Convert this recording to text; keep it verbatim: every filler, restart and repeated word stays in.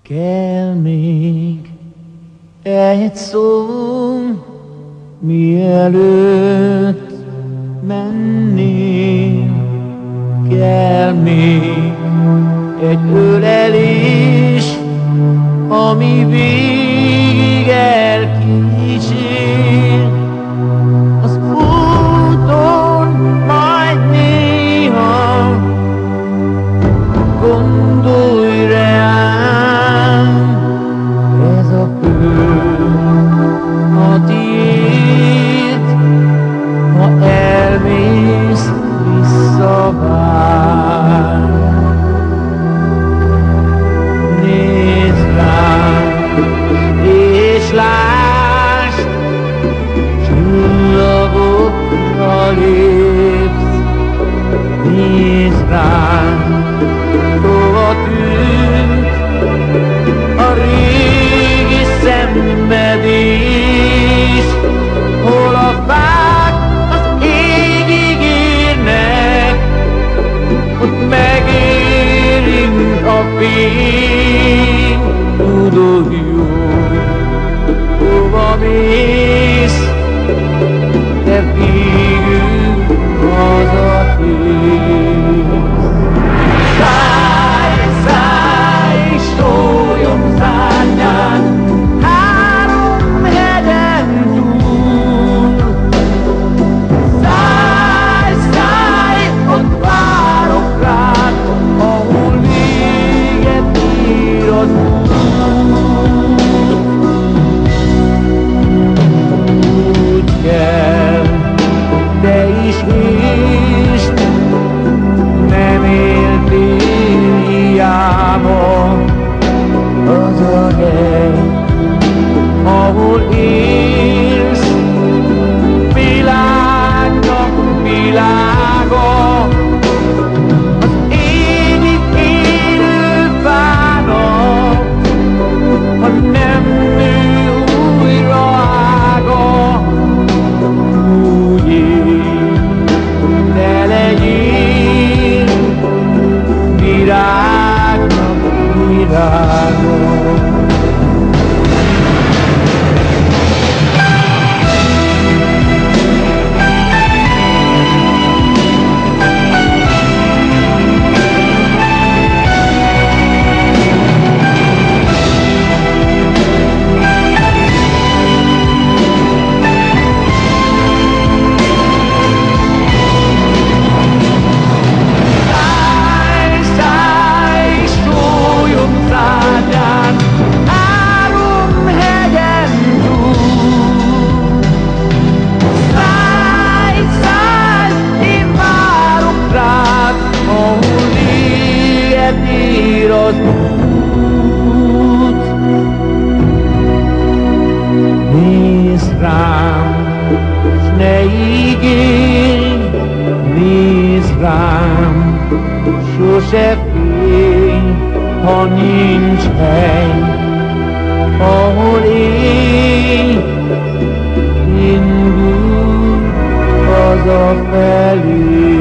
Kell még egy szó, mielőtt menném, kell még egy ölelés, ami végig elkísér. Az úton majd néha gondolj rám, ez a föld a tiéd, ha elmész, visszavár. Nézd rám, és lásd, csillagokra lépsz. Nézd rám, hova tűnt a régi szenvedés, hol a fák az égig érnek, ott megérint a fény. Tudod jó, hova mész, de végül hazatérsz. Szállj, szállj, és szóljon szárnyán, három hegyen túl. Szállj, szállj, ott várok rád, ahol véget ér az út. Úgy kell, de is hízd, nem éltél hiába. Az a hely, ahol élsz, világnak világa. Az égi élő fának, ha nem nő újra ága. Úgy élj, ne legyél virágnak virága. Az út. Nézd rám, s ne ígérj, nézd rám, sose félj, ha nincs hely, ahol élj. Indulj hazafelé.